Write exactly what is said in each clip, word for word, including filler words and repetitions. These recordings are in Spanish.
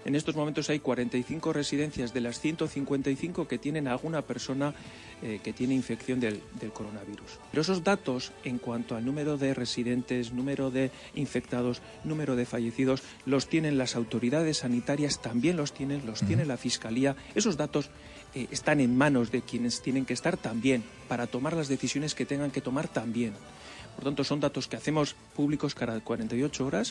En estos momentos hay cuarenta y cinco residencias de las ciento cincuenta y cinco que tienen alguna persona eh, que tiene infección del, del coronavirus. Pero esos datos en cuanto al número de residentes, número de infectados, número de fallecidos, los tienen las autoridades sanitarias, también los tienen, los tiene la Fiscalía. Esos datos eh, están en manos de quienes tienen que estar también para tomar las decisiones que tengan que tomar también. Por tanto, son datos que hacemos públicos cada cuarenta y ocho horas.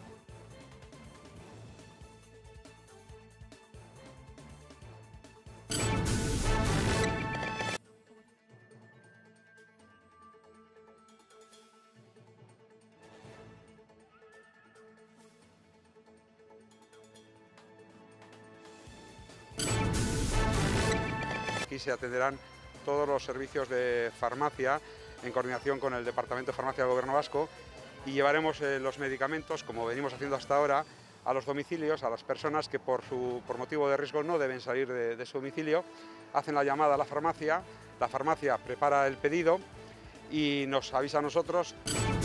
Aquí se atenderán todos los servicios de farmacia en coordinación con el Departamento de Farmacia del Gobierno Vasco y llevaremos eh, los medicamentos, como venimos haciendo hasta ahora, a los domicilios, a las personas que por, su, por motivo de riesgo no deben salir de, de su domicilio. Hacen la llamada a la farmacia, la farmacia prepara el pedido y nos avisa a nosotros.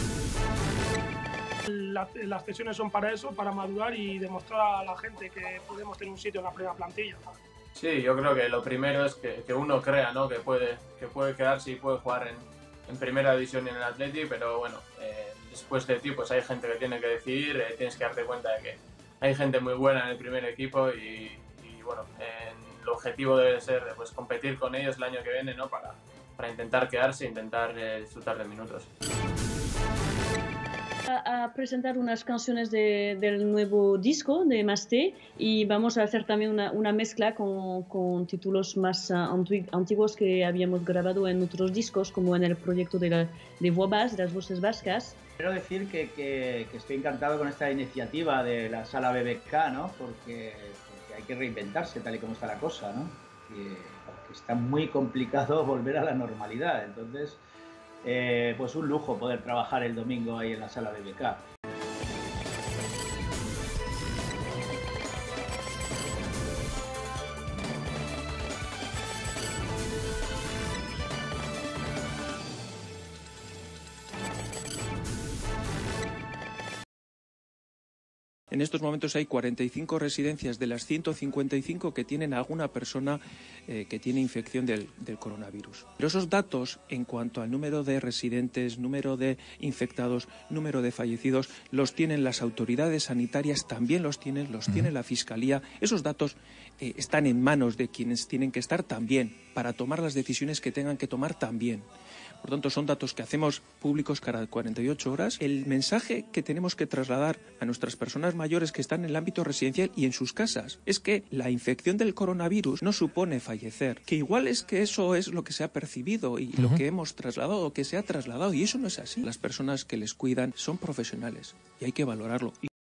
Las, las sesiones son para eso, para madurar y demostrar a la gente que podemos tener un sitio en la primera plantilla. Sí, yo creo que lo primero es que, que uno crea, ¿no?, que puede, que puede quedarse y puede jugar en, en primera división y en el Atleti, pero bueno, eh, después de ti pues hay gente que tiene que decidir, eh, tienes que darte cuenta de que hay gente muy buena en el primer equipo y, y bueno, eh, el objetivo debe ser pues competir con ellos el año que viene, ¿no?, para, para intentar quedarse e intentar eh, disfrutar de minutos. A, a presentar unas canciones de, del nuevo disco de Masté y vamos a hacer también una, una mezcla con, con títulos más uh, antiguos que habíamos grabado en otros discos, como en el proyecto de, la, de Voix, de las voces vascas. Quiero decir que, que, que estoy encantado con esta iniciativa de la Sala B B K, ¿no?, porque, porque hay que reinventarse tal y como está la cosa, ¿no?, que, porque está muy complicado volver a la normalidad, entonces Eh, pues un lujo poder trabajar el domingo ahí en la Sala B B K. En estos momentos hay cuarenta y cinco residencias de las ciento cincuenta y cinco que tienen alguna persona eh, que tiene infección del, del coronavirus. Pero esos datos en cuanto al número de residentes, número de infectados, número de fallecidos, los tienen las autoridades sanitarias, también los tienen, los tiene la Fiscalía. Esos datos eh, están en manos de quienes tienen que estar también para tomar las decisiones que tengan que tomar también. Por tanto, son datos que hacemos públicos cada cuarenta y ocho horas. El mensaje que tenemos que trasladar a nuestras personas mayores que están en el ámbito residencial y en sus casas es que la infección del coronavirus no supone fallecer, que igual es que eso es lo que se ha percibido y uh-huh. lo que hemos trasladado, que se ha trasladado, y eso no es así. Las personas que les cuidan son profesionales y hay que valorarlo.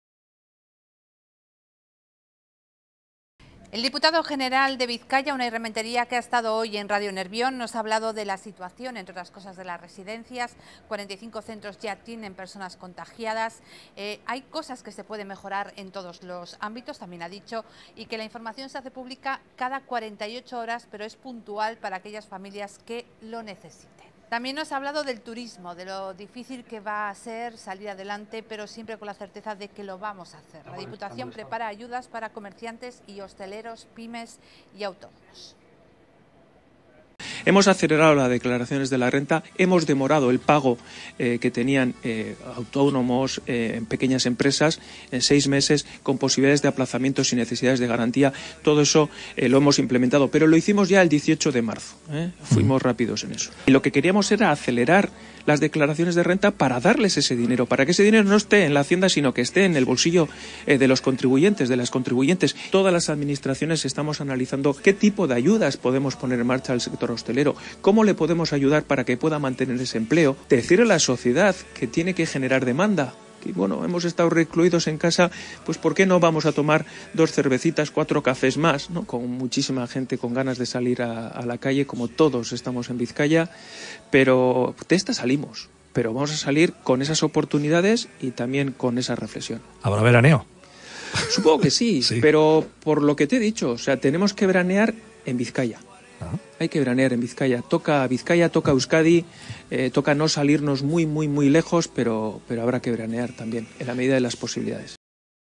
El diputado general de Vizcaya, Unai Rementería, que ha estado hoy en Radio Nervión, nos ha hablado de la situación, entre otras cosas, de las residencias. cuarenta y cinco centros ya tienen personas contagiadas. Eh, hay cosas que se pueden mejorar en todos los ámbitos, también ha dicho, y que la información se hace pública cada cuarenta y ocho horas, pero es puntual para aquellas familias que lo necesiten. También nos ha hablado del turismo, de lo difícil que va a ser salir adelante, pero siempre con la certeza de que lo vamos a hacer. La Diputación prepara ayudas para comerciantes y hosteleros, pymes y autónomos. Hemos acelerado las declaraciones de la renta, hemos demorado el pago eh, que tenían eh, autónomos, eh, pequeñas empresas, en seis meses, con posibilidades de aplazamiento sin necesidades de garantía. Todo eso eh, lo hemos implementado, pero lo hicimos ya el dieciocho de marzo. ¿eh? Fuimos rápidos en eso. Y lo que queríamos era acelerar las declaraciones de renta para darles ese dinero, para que ese dinero no esté en la Hacienda, sino que esté en el bolsillo eh, de los contribuyentes, de las contribuyentes. Todas las administraciones estamos analizando qué tipo de ayudas podemos poner en marcha al sector hostelero, cómo le podemos ayudar para que pueda mantener ese empleo, decirle a la sociedad que tiene que generar demanda. Y bueno, hemos estado recluidos en casa, pues ¿por qué no vamos a tomar dos cervecitas, cuatro cafés más, ¿no? Con muchísima gente con ganas de salir a, a la calle, como todos estamos en Vizcaya, pero de esta salimos, pero vamos a salir con esas oportunidades y también con esa reflexión. ¿Habrá veraneo? Supongo que sí, sí, pero por lo que te he dicho, o sea, tenemos que veranear en Vizcaya. Ajá. Hay que veranear en Vizcaya. Toca Vizcaya, toca Euskadi, eh, toca no salirnos muy, muy, muy lejos, pero, pero habrá que veranear también, en la medida de las posibilidades.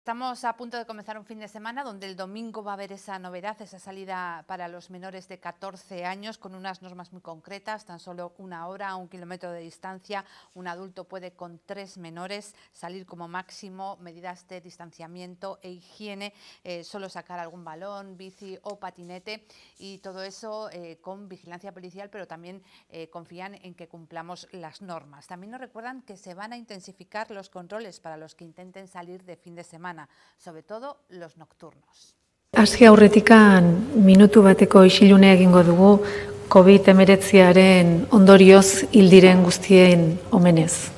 Estamos a punto de comenzar un fin de semana donde el domingo va a haber esa novedad, esa salida para los menores de catorce años con unas normas muy concretas, tan solo una hora a un kilómetro de distancia. Un adulto puede con tres menores salir como máximo, medidas de distanciamiento e higiene, eh, solo sacar algún balón, bici o patinete y todo eso eh, con vigilancia policial, pero también eh, confían en que cumplamos las normas. También nos recuerdan que se van a intensificar los controles para los que intenten salir de fin de semana, sobre todo los nocturnos. Hasi aurretikan minutu bateko isilunea egingo dugu COVID hemeretziaren ondorioz hil diren guztien omenez.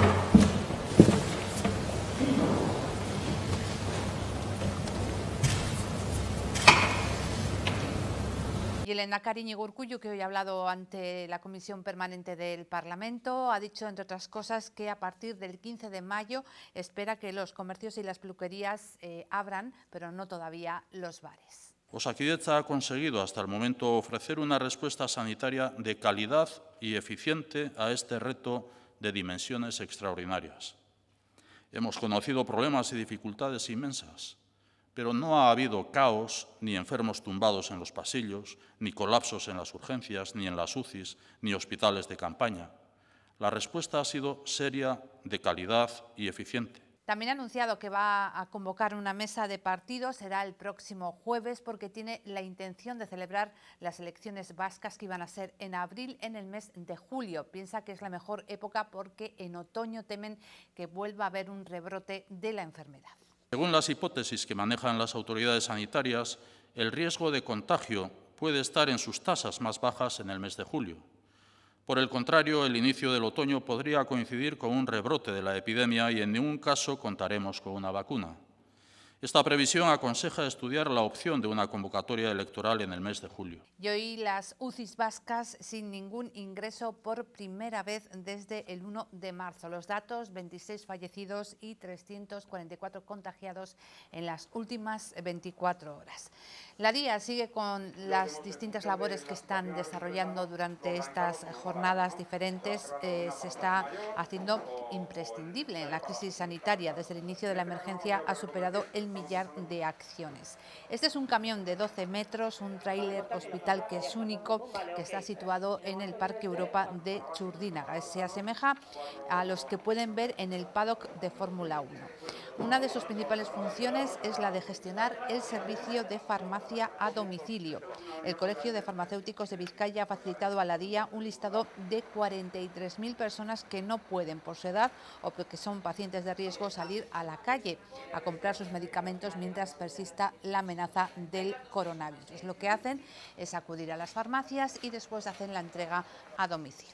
Y el lehendakari Iñigo Urkullu, que hoy ha hablado ante la Comisión Permanente del Parlamento, ha dicho, entre otras cosas, que a partir del quince de mayo espera que los comercios y las peluquerías eh, abran, pero no todavía los bares. Osakidetza ha conseguido hasta el momento ofrecer una respuesta sanitaria de calidad y eficiente a este reto de dimensiones extraordinarias. Hemos conocido problemas y dificultades inmensas, pero no ha habido caos, ni enfermos tumbados en los pasillos, ni colapsos en las urgencias, ni en las U C Is, ni hospitales de campaña. La respuesta ha sido seria, de calidad y eficiente. También ha anunciado que va a convocar una mesa de partidos, será el próximo jueves, porque tiene la intención de celebrar las elecciones vascas que iban a ser en abril, en el mes de julio. Piensa que es la mejor época porque en otoño temen que vuelva a haber un rebrote de la enfermedad. Según las hipótesis que manejan las autoridades sanitarias, el riesgo de contagio puede estar en sus tasas más bajas en el mes de julio. Por el contrario, el inicio del otoño podría coincidir con un rebrote de la epidemia y en ningún caso contaremos con una vacuna. Esta previsión aconseja estudiar la opción de una convocatoria electoral en el mes de julio. Y hoy las U C Is vascas sin ningún ingreso por primera vez desde el uno de marzo. Los datos, veintiséis fallecidos y trescientos cuarenta y cuatro contagiados en las últimas veinticuatro horas. La D I A sigue con las distintas labores que están desarrollando durante estas jornadas diferentes. Eh, se está haciendo imprescindible en la crisis sanitaria. Desde el inicio de la emergencia ha superado el millar de acciones. Este es un camión de doce metros, un tráiler hospital que es único, que está situado en el Parque Europa de Txurdinaga. Se asemeja a los que pueden ver en el paddock de Fórmula uno. Una de sus principales funciones es la de gestionar el servicio de farmacia a domicilio. El Colegio de Farmacéuticos de Vizcaya ha facilitado a la D I A un listado de cuarenta y tres mil personas que no pueden, por su edad o porque son pacientes de riesgo, salir a la calle a comprar sus medicamentos mientras persista la amenaza del coronavirus. Lo que hacen es acudir a las farmacias y después hacen la entrega a domicilio.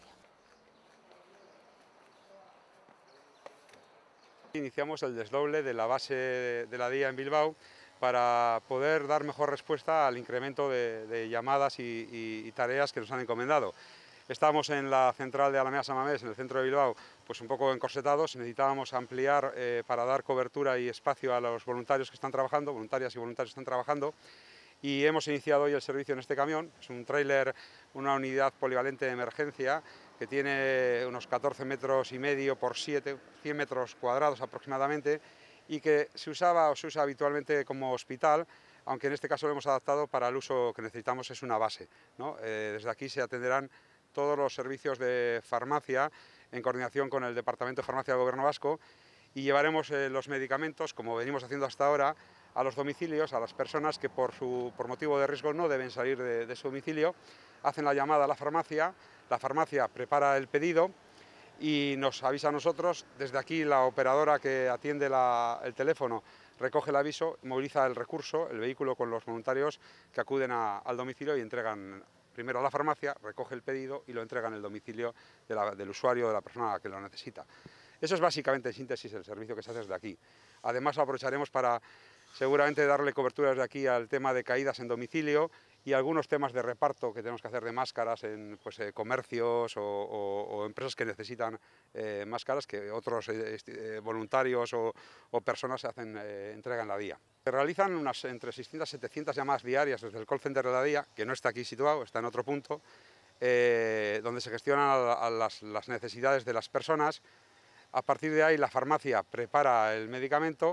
Iniciamos el desdoble de la base de la D I A en Bilbao para poder dar mejor respuesta al incremento de, de llamadas y, y, y tareas que nos han encomendado. Estamos en la central de Alameda San Mamés, en el centro de Bilbao, pues un poco encorsetados. Necesitábamos ampliar eh, para dar cobertura y espacio a los voluntarios que están trabajando, voluntarias y voluntarios que están trabajando. Y hemos iniciado hoy el servicio en este camión. Es un tráiler, una unidad polivalente de emergencia que tiene unos catorce metros y medio por siete, cien metros cuadrados aproximadamente, y que se usaba o se usa habitualmente como hospital, aunque en este caso lo hemos adaptado para el uso que necesitamos, es una base, ¿no? Eh, desde aquí se atenderán todos los servicios de farmacia en coordinación con el Departamento de Farmacia del Gobierno Vasco y llevaremos eh, los medicamentos, como venimos haciendo hasta ahora, a los domicilios, a las personas que por, su, por motivo de riesgo no deben salir de, de su domicilio. Hacen la llamada a la farmacia, la farmacia prepara el pedido y nos avisa a nosotros. Desde aquí la operadora que atiende la, el teléfono recoge el aviso, moviliza el recurso, el vehículo con los voluntarios que acuden a, al domicilio y entregan primero a la farmacia, recoge el pedido y lo entrega en el domicilio de la, del usuario o de la persona que lo necesita. Eso es básicamente, en síntesis, el servicio que se hace desde aquí. Además, lo aprovecharemos para seguramente darle cobertura desde aquí al tema de caídas en domicilio y algunos temas de reparto que tenemos que hacer de máscaras en pues, eh, comercios o, o, o empresas que necesitan eh, máscaras que otros eh, eh, voluntarios o, o personas se hacen eh, entrega en la D I A. Se realizan unas entre seiscientas y setecientas llamadas diarias desde el call center de la D I A, que no está aquí situado, está en otro punto, eh, donde se gestionan a, a las, las necesidades de las personas. A partir de ahí la farmacia prepara el medicamento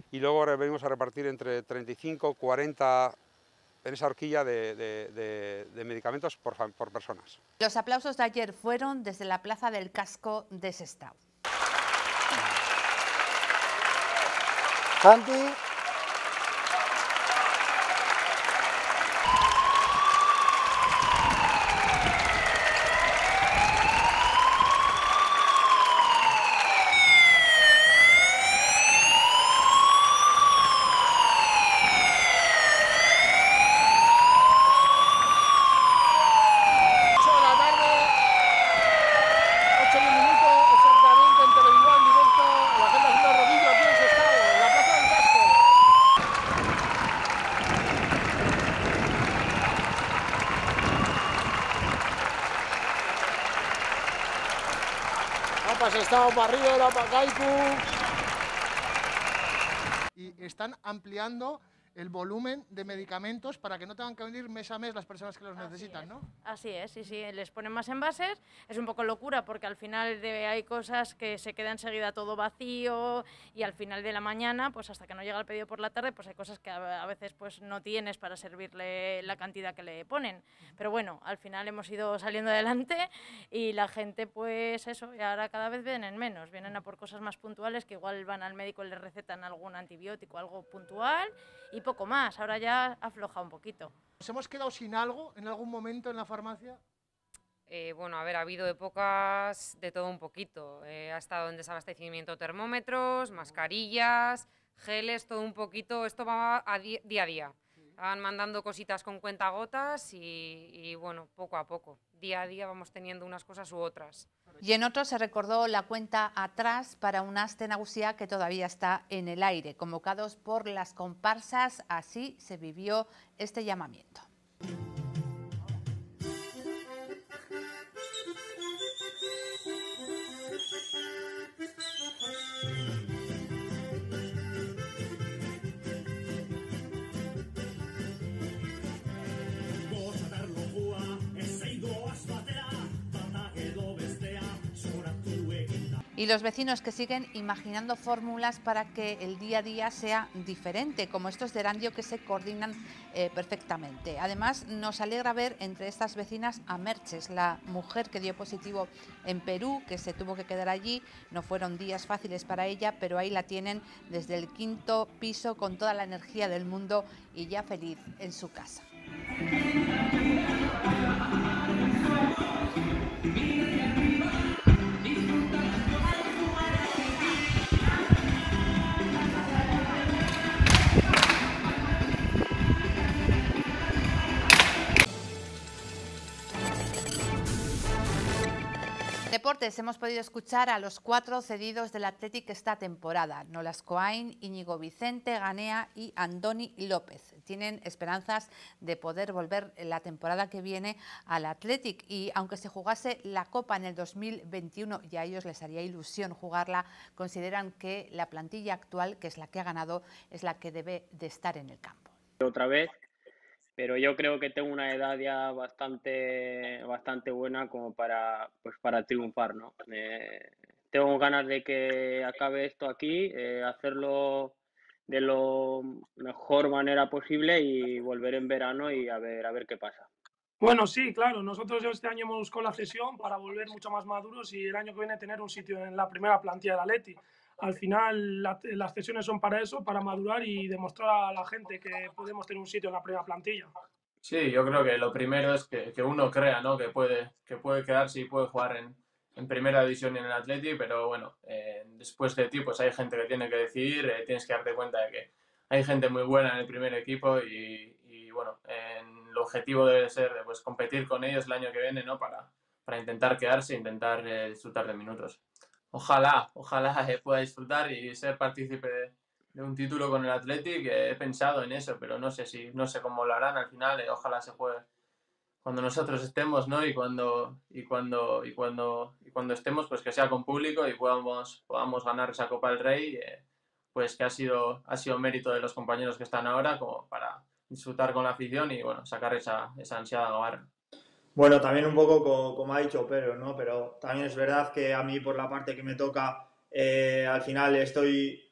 y luego venimos a repartir entre treinta y cinco, cuarenta en esa horquilla de, de, de, de medicamentos por, por personas. Los aplausos de ayer fueron desde la Plaza del Casco de Sestao. Santi. Estado barrido de la Pacaicu. Y están ampliando el volumen de medicamentos para que no tengan que venir mes a mes las personas que los necesitan, ¿no? Así es, sí, sí, les ponen más envases, es un poco locura porque al final de, hay cosas que se queda enseguida todo vacío y al final de la mañana, pues hasta que no llega el pedido por la tarde, pues hay cosas que a, a veces pues no tienes para servirle la cantidad que le ponen. Pero bueno, al final hemos ido saliendo adelante y la gente pues eso, y ahora cada vez vienen menos, vienen a por cosas más puntuales que igual van al médico y les recetan algún antibiótico, algo puntual y poco más, ahora ya afloja un poquito. ¿Nos hemos quedado sin algo en algún momento en la farmacia? Eh, bueno, a ver, ha habido épocas de todo un poquito. Eh, ha estado en desabastecimiento termómetros, mascarillas, geles, todo un poquito. Esto va a di día a día. Van mandando cositas con cuentagotas y, y, bueno, poco a poco. Día a día vamos teniendo unas cosas u otras. Y en otros se recordó la cuenta atrás para un Aste Nagusia que todavía está en el aire. Convocados por las comparsas, así se vivió este llamamiento. Y los vecinos que siguen imaginando fórmulas para que el día a día sea diferente, como estos de Erandio que se coordinan eh, perfectamente. Además, nos alegra ver entre estas vecinas a Merches, la mujer que dio positivo en Perú, que se tuvo que quedar allí. No fueron días fáciles para ella, pero ahí la tienen desde el quinto piso con toda la energía del mundo y ya feliz en su casa. Deportes, hemos podido escuchar a los cuatro cedidos del Athletic esta temporada: Nolascoain, Íñigo Vicente, Ganea y Andoni López. Tienen esperanzas de poder volver la temporada que viene al Athletic y aunque se jugase la Copa en el dos mil veintiuno y a ellos les haría ilusión jugarla, consideran que la plantilla actual, que es la que ha ganado, es la que debe de estar en el campo. Otra vez. Pero yo creo que tengo una edad ya bastante, bastante buena como para, pues para triunfar, ¿no? Eh, tengo ganas de que acabe esto aquí, eh, hacerlo de lo mejor manera posible y volver en verano y a ver, a ver qué pasa. Bueno, sí, claro. Nosotros este año hemos buscado la cesión para volver mucho más maduros y el año que viene tener un sitio en la primera plantilla del Atleti. Al final la, las cesiones son para eso, para madurar y demostrar a la gente que podemos tener un sitio en la primera plantilla. Sí, yo creo que lo primero es que, que uno crea, ¿no? que, puede, que puede quedarse y puede jugar en, en primera división y en el Atleti, pero bueno, eh, después de ti pues hay gente que tiene que decidir, eh, tienes que darte cuenta de que hay gente muy buena en el primer equipo y, y bueno, eh, el objetivo debe ser pues, competir con ellos el año que viene, ¿no? para, para intentar quedarse e intentar eh, disfrutar de minutos. Ojalá, ojalá eh, pueda disfrutar y ser partícipe de, de un título con el Athletic. Eh, he pensado en eso, pero no sé si no sé cómo lo harán al final. Eh, ojalá se juegue cuando nosotros estemos, ¿no? Y cuando y cuando y cuando y cuando estemos, pues que sea con público y podamos podamos ganar esa Copa del Rey, eh, pues que ha sido ha sido mérito de los compañeros que están ahora como para disfrutar con la afición y bueno sacar esa esa ansiada gabarra. Bueno, también un poco como, como ha dicho Pedro, ¿no? Pero también es verdad que a mí por la parte que me toca, eh, al final estoy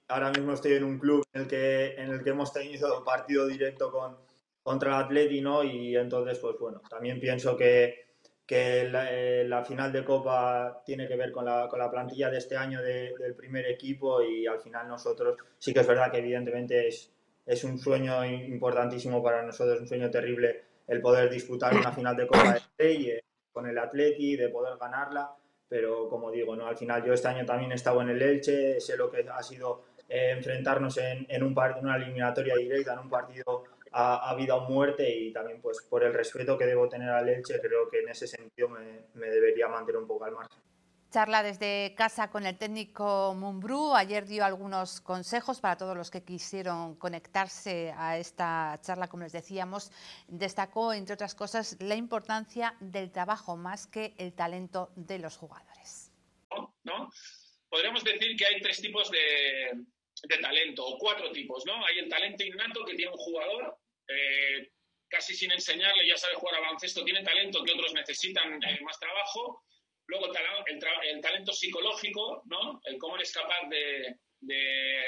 ahora mismo estoy en un club en el que, en el que hemos tenido partido directo con, contra el Atleti, ¿no? Y entonces, pues bueno, también pienso que, que la, eh, la final de Copa tiene que ver con la, con la plantilla de este año de, del primer equipo, y al final nosotros sí que es verdad que evidentemente es, es un sueño importantísimo para nosotros, un sueño terrible el poder disputar una final de Copa del Rey eh, con el Atleti, de poder ganarla, pero como digo, ¿no? Al final yo este año también he estado en el Elche, sé lo que ha sido eh, enfrentarnos en, en, un part, en una eliminatoria directa, en un partido a, a vida o muerte, y también pues por el respeto que debo tener al Elche, creo que en ese sentido me, me debería mantener un poco al margen. Charla desde casa con el técnico Mumbrú. Ayer dio algunos consejos para todos los que quisieron conectarse a esta charla, como les decíamos. Destacó, entre otras cosas, la importancia del trabajo más que el talento de los jugadores. ¿No? Podríamos decir que hay tres tipos de, de talento, o cuatro tipos, ¿no? Hay el talento innato que tiene un jugador, eh, casi sin enseñarle ya sabe jugar a baloncesto, tiene talento que otros necesitan eh, más trabajo. Luego el, el talento psicológico, ¿no? El cómo eres capaz de, de,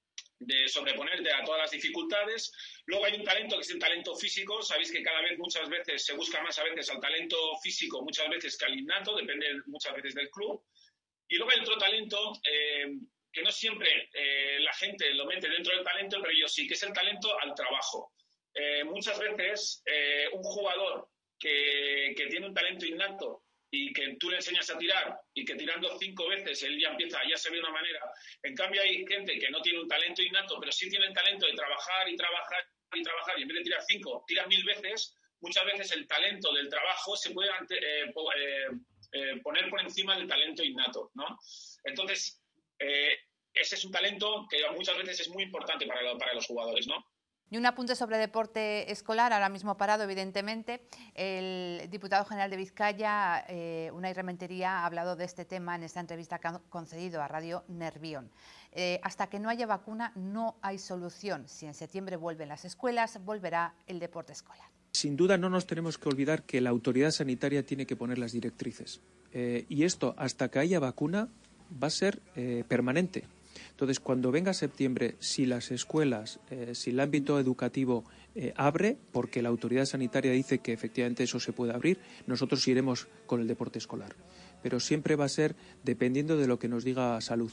de sobreponerte a todas las dificultades. Luego hay un talento que es el talento físico. Sabéis que cada vez, muchas veces, se busca más a veces al talento físico, muchas veces que al innato, depende muchas veces del club. Y luego hay otro talento eh, que no siempre eh, la gente lo mete dentro del talento, pero yo sí, que es el talento al trabajo. Eh, muchas veces eh, un jugador que, que tiene un talento innato y que tú le enseñas a tirar y que tirando cinco veces él ya empieza, ya se ve de una manera. En cambio hay gente que no tiene un talento innato, pero sí tiene el talento de trabajar y trabajar y trabajar, y en vez de tirar cinco, tira mil veces. Muchas veces el talento del trabajo se puede ante, eh, eh, eh, poner por encima del talento innato, ¿no? Entonces, eh, ese es un talento que muchas veces es muy importante para, lo, para los jugadores, ¿no? Y un apunte sobre deporte escolar, ahora mismo parado, evidentemente. El diputado general de Vizcaya, eh, Unai Rementería, ha hablado de este tema en esta entrevista que ha concedido a Radio Nervión. Eh, hasta que no haya vacuna no hay solución. Si en septiembre vuelven las escuelas, volverá el deporte escolar. Sin duda no nos tenemos que olvidar que la autoridad sanitaria tiene que poner las directrices. Eh, y esto, hasta que haya vacuna, va a ser eh, permanente. Entonces, cuando venga septiembre, si las escuelas, eh, si el ámbito educativo eh, abre, porque la autoridad sanitaria dice que efectivamente eso se puede abrir, nosotros iremos con el deporte escolar. Pero siempre va a ser dependiendo de lo que nos diga salud.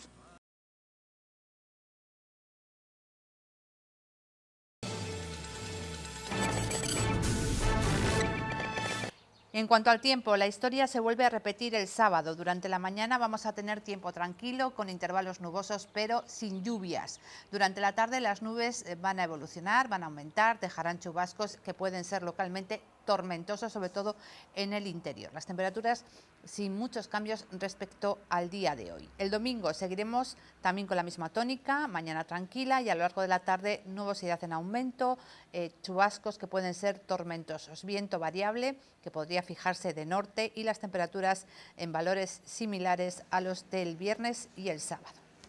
En cuanto al tiempo, la historia se vuelve a repetir el sábado. Durante la mañana vamos a tener tiempo tranquilo, con intervalos nubosos, pero sin lluvias. Durante la tarde las nubes van a evolucionar, van a aumentar, dejarán chubascos que pueden ser localmente tormentosos, sobre todo en el interior. Las temperaturas sin muchos cambios respecto al día de hoy. El domingo seguiremos también con la misma tónica, mañana tranquila, y a lo largo de la tarde nubosidad en aumento, eh, chubascos que pueden ser tormentosos, viento variable que podría fijarse de norte, y las temperaturas en valores similares a los del viernes y el sábado.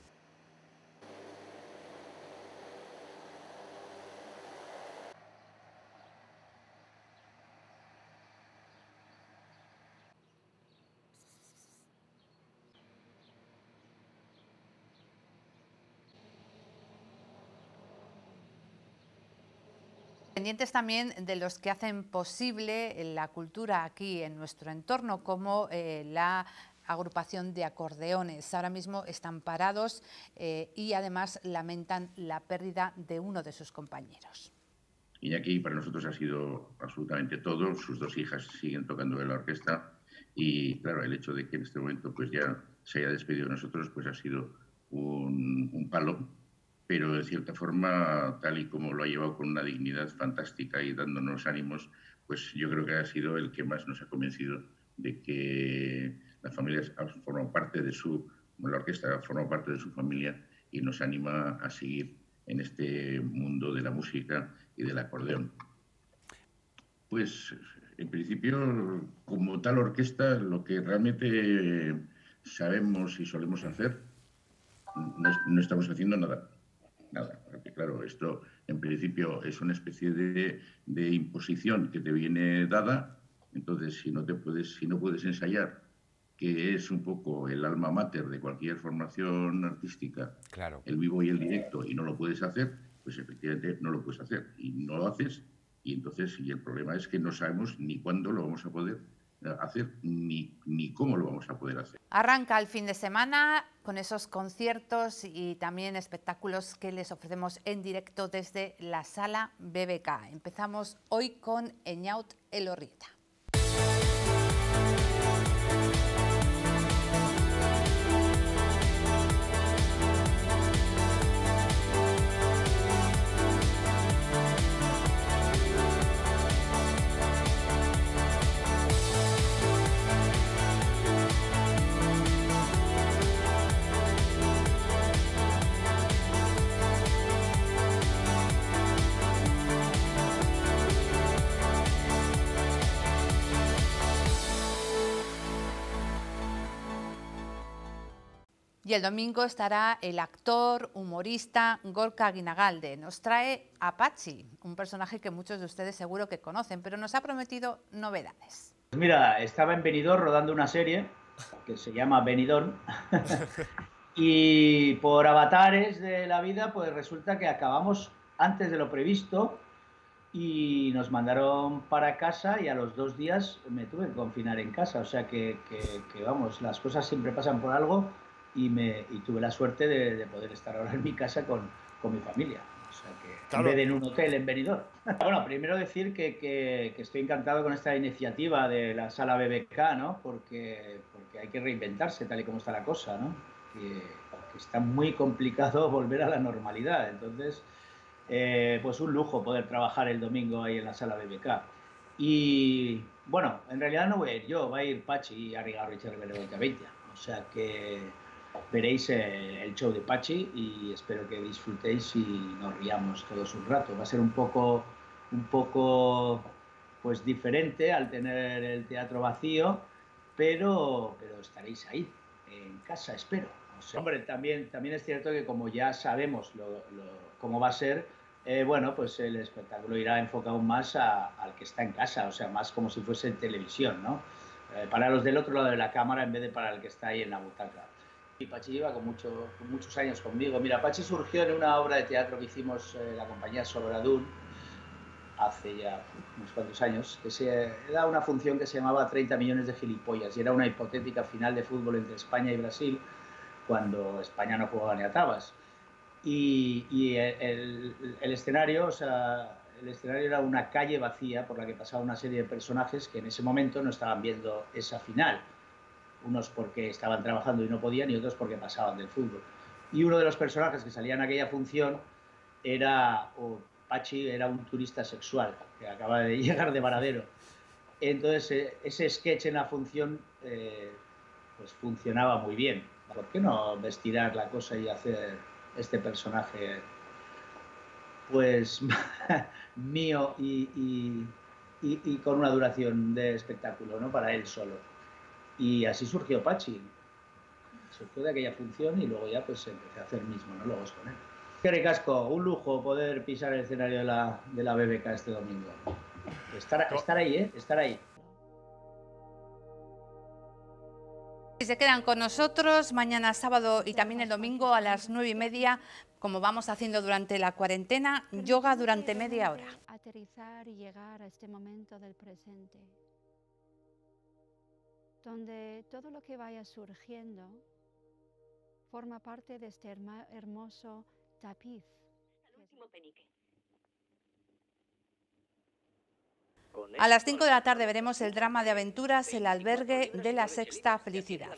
Pendientes también de los que hacen posible la cultura aquí en nuestro entorno, como eh, la agrupación de acordeones. Ahora mismo están parados eh, y además lamentan la pérdida de uno de sus compañeros. Iñaki para nosotros ha sido absolutamente todo. Sus dos hijas siguen tocando en la orquesta y, claro, el hecho de que en este momento pues ya se haya despedido de nosotros pues ha sido un, un palo. Pero de cierta forma, tal y como lo ha llevado con una dignidad fantástica y dándonos ánimos, pues yo creo que ha sido el que más nos ha convencido de que la familia ha formado parte de su, la orquesta ha formado parte de su familia y nos anima a seguir en este mundo de la música y del acordeón. Pues, en principio, como tal orquesta, lo que realmente sabemos y solemos hacer, no, no estamos haciendo nada. Nada, porque claro, esto en principio es una especie de, de imposición que te viene dada. Entonces, si no te puedes, si no puedes ensayar que es un poco el alma mater de cualquier formación artística, claro, el vivo y el directo, y no lo puedes hacer, pues efectivamente no lo puedes hacer. Y no lo haces, y entonces y el problema es que no sabemos ni cuándo lo vamos a poder hacer, ni, ni cómo lo vamos a poder hacer. Arranca el fin de semana con esos conciertos y también espectáculos que les ofrecemos en directo desde la Sala B B K. Empezamos hoy con Eñaut Elorrieta. Y el domingo estará el actor, humorista Gorka Guinagalde. Nos trae a Patxi, un personaje que muchos de ustedes seguro que conocen, pero nos ha prometido novedades. Pues mira, estaba en Benidorm rodando una serie que se llama Benidorm y por avatares de la vida pues resulta que acabamos antes de lo previsto y nos mandaron para casa y a los dos días me tuve que confinar en casa. O sea que, que, que vamos, las cosas siempre pasan por algo. Y, me, y tuve la suerte de, de poder estar ahora en mi casa con, con mi familia. O sea que claro, en vez de en un hotel en Benidorm. Bueno, primero decir que, que, que estoy encantado con esta iniciativa de la Sala B B K, ¿no? Porque, porque hay que reinventarse tal y como está la cosa, ¿no? Que, que está muy complicado volver a la normalidad. Entonces, eh, pues un lujo poder trabajar el domingo ahí en la Sala B B K. Y bueno, en realidad no voy a ir yo, va a ir Patxi y Arrigarro y Cherribere veinte veinte. O sea que veréis el show de Patxi y espero que disfrutéis y nos riamos todos un rato. Va a ser un poco, un poco pues diferente al tener el teatro vacío, pero, pero estaréis ahí, en casa, espero. O sea, hombre, también, también es cierto que como ya sabemos lo, lo, cómo va a ser, eh, bueno, pues el espectáculo irá enfocado más a, al que está en casa, o sea, más como si fuese en televisión, ¿no? Eh, para los del otro lado de la cámara en vez de para el que está ahí en la butaca. Y Patxi lleva con, mucho, con muchos años conmigo. Mira, Patxi surgió en una obra de teatro que hicimos eh, la compañía Sobradún hace ya unos cuantos años, que se, era una función que se llamaba treinta millones de gilipollas y era una hipotética final de fútbol entre España y Brasil cuando España no jugaba ni a tabas. Y, y el, el, el escenario, o sea, el escenario era una calle vacía por la que pasaba una serie de personajes que en ese momento no estaban viendo esa final. Unos porque estaban trabajando y no podían y otros porque pasaban del fútbol. Y uno de los personajes que salía en aquella función era, o Patxi era un turista sexual que acaba de llegar de Varadero. Entonces ese sketch en la función eh, pues funcionaba muy bien. ¿Por qué no vestirar la cosa y hacer este personaje pues mío y, y, y, y con una duración de espectáculo, ¿no? Para él solo? Y así surgió Patxi. Surgió de aquella función y luego ya pues empecé a hacer mismo, ¿no? Luego con él. Qué ricasco, un lujo poder pisar el escenario de la, de la B B K este domingo. Estar, estar ahí, ¿eh? Estar ahí. Si se quedan con nosotros mañana sábado y también el domingo a las nueve y media, como vamos haciendo durante la cuarentena, yoga durante media hora. Aterrizar y llegar a este momento del presente, donde todo lo que vaya surgiendo forma parte de este hermoso tapiz. Al último penique. A las cinco de la tarde veremos el drama de aventuras, El albergue de la sexta felicidad.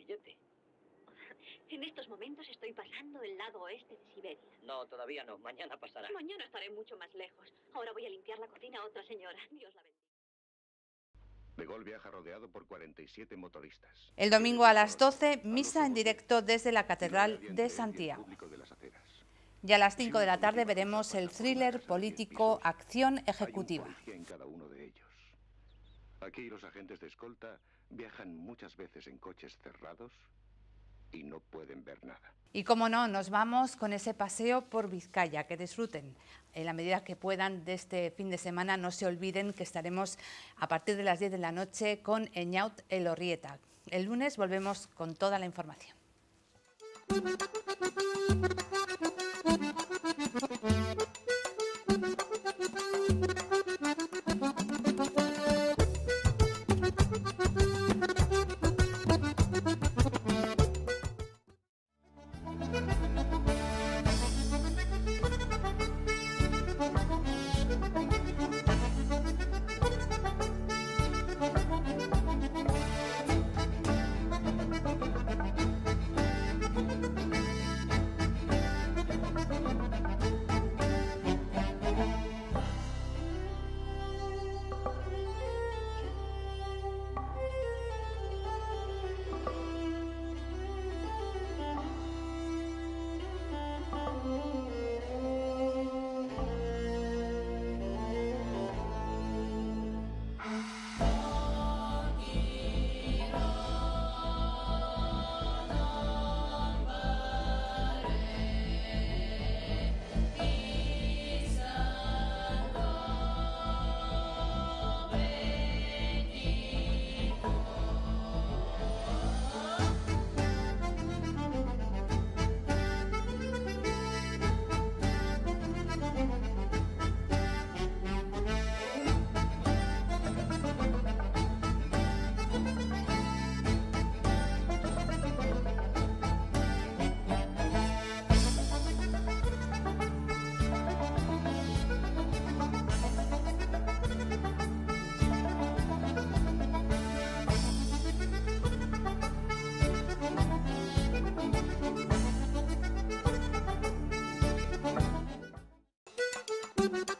En estos momentos estoy pasando el lado oeste de Siberia. No, todavía no. Mañana pasará. Mañana estaré mucho más lejos. Ahora voy a limpiar la cocina a otra señora. Dios la bendiga. De Gaulle viaja rodeado por cuarenta y siete motoristas. El domingo a las doce, misa en directo desde la Catedral de Santiago. Y a las cinco de la tarde veremos el thriller político Acción Ejecutiva. En cada uno de ellos. Aquí los agentes de escolta viajan muchas veces en coches cerrados y no pueden ver nada. Y como no, nos vamos con ese paseo por Vizcaya. Que disfruten en la medida que puedan de este fin de semana. No se olviden que estaremos a partir de las diez de la noche con Eñaut Elorrieta. El lunes volvemos con toda la información. Thank you.